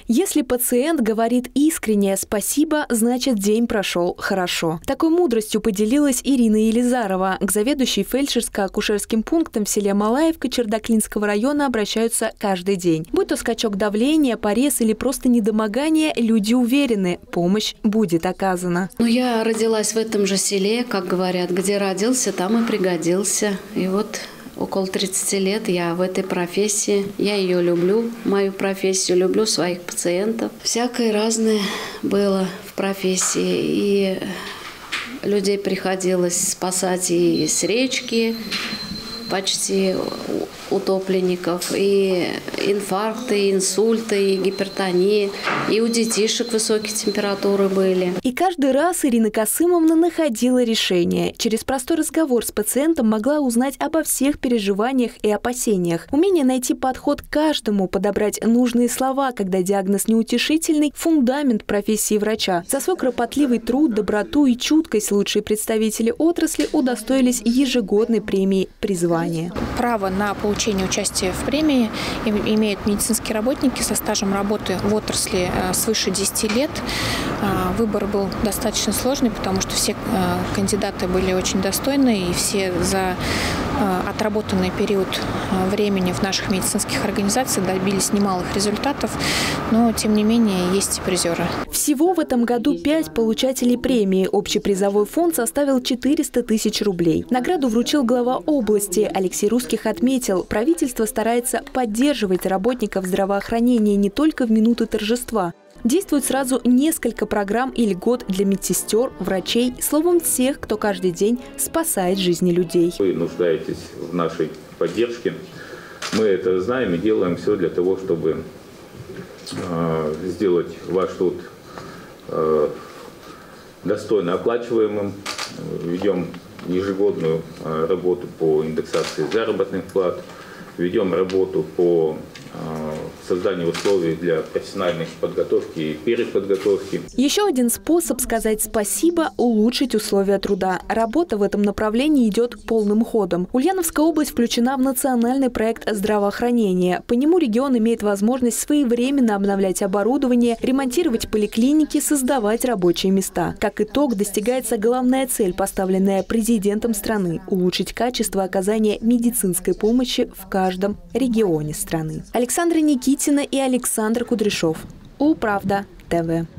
Если пациент говорит искреннее «спасибо», значит день прошел хорошо. Такой мудростью поделилась Ирина Елизарова. К заведующей фельдшерско-акушерским пунктом в селе Малаевка Чердаклинского района обращаются каждый день. Будь то скачок давления, порез или просто недомогание, люди уверены, помощь будет оказана. Я родилась в этом же селе, как говорят, где родился, там и пригодился. И вот около 30 лет я в этой профессии. Я ее люблю, мою профессию, люблю своих пациентов. Всякое разное было в профессии. И людей приходилось спасать и с речки, почти утопленников, и инфаркты, и инсульты, и гипертонии, и у детишек высокие температуры были. И каждый раз Ирина Касымовна находила решение. Через простой разговор с пациентом могла узнать обо всех переживаниях и опасениях. Умение найти подход к каждому, подобрать нужные слова, когда диагноз неутешительный – фундамент профессии врача. За свой кропотливый труд, доброту и чуткость лучшие представители отрасли удостоились ежегодной премии «Призвание». Право на получение участия в премии имеют медицинские работники со стажем работы в отрасли свыше 10 лет. Выбор был достаточно сложный, потому что все кандидаты были очень достойны, и все за отработанный период времени в наших медицинских организациях добились немалых результатов, но тем не менее есть и призеры. Всего в этом году 5 получателей премии. Общий призовой фонд составил 400 тысяч рублей. Награду вручил глава области. Алексей Русских отметил, правительство старается поддерживать работников здравоохранения не только в минуты торжества. Действует сразу несколько программ и льгот для медсестер, врачей, словом, всех, кто каждый день спасает жизни людей. Вы нуждаетесь в нашей поддержке. Мы это знаем и делаем все для того, чтобы сделать ваш труд достойно оплачиваемым. Ведем ежегодную работу по индексации заработных плат, ведем работу по созданию условий для профессиональной подготовки и переподготовки. Еще один способ сказать спасибо – улучшить условия труда. Работа в этом направлении идет полным ходом. Ульяновская область включена в национальный проект здравоохранения. По нему регион имеет возможность своевременно обновлять оборудование, ремонтировать поликлиники, создавать рабочие места. Как итог, достигается главная цель, поставленная президентом страны – улучшить качество оказания медицинской помощи в каждом регионе страны. Александра Никитина и Александр Кудряшов. Управда ТВ.